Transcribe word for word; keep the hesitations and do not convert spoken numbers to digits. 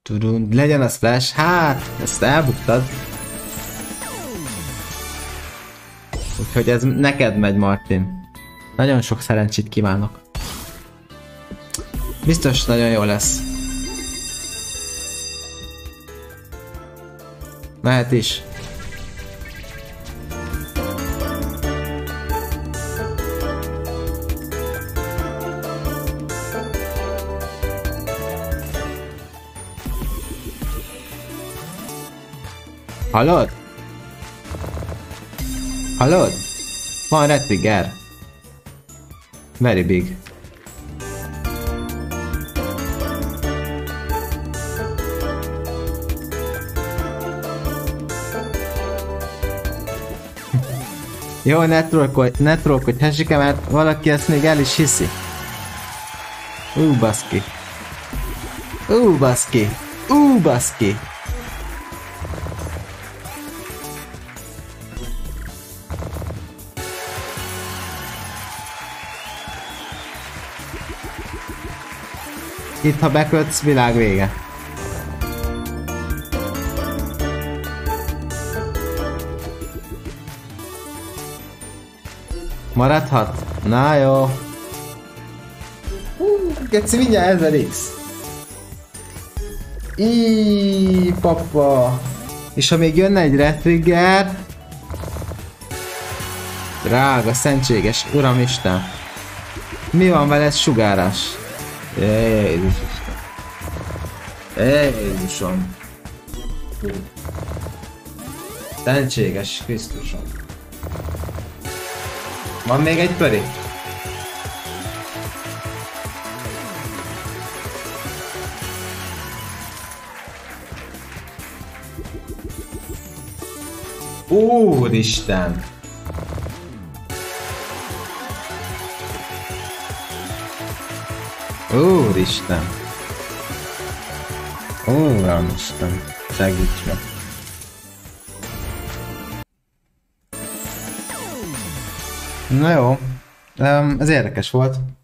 Tudod, legyen az flash, hát, ezt elbuktad. Úgyhogy ez neked megy, Martin. Nagyon sok szerencsét kívánok. Biztos nagyon jó lesz. Mehet is. Hallod? Hallod? Van red trigger. Very big. Jó, ne trollkodj, ne trollkodj, Hesike, mert valaki ezt még el is hiszi. Ú, baszki. Ú, baszki. Ú, baszki. Itt, ha bekötsz, világ vége. Maradhat? Na jó. Hú, geci, mindjárt ezer x. Íííí, papa. És ha még jönne egy red trigger... Drága, szentséges, uramisten. Mi van vele, ez sugárás? Jézus Isten. Jézusom. Szentséges Krisztusom. Van még egy pöri? Úristen! Úristen! Úristen! Segíts meg! Na jó, um, ez érdekes volt.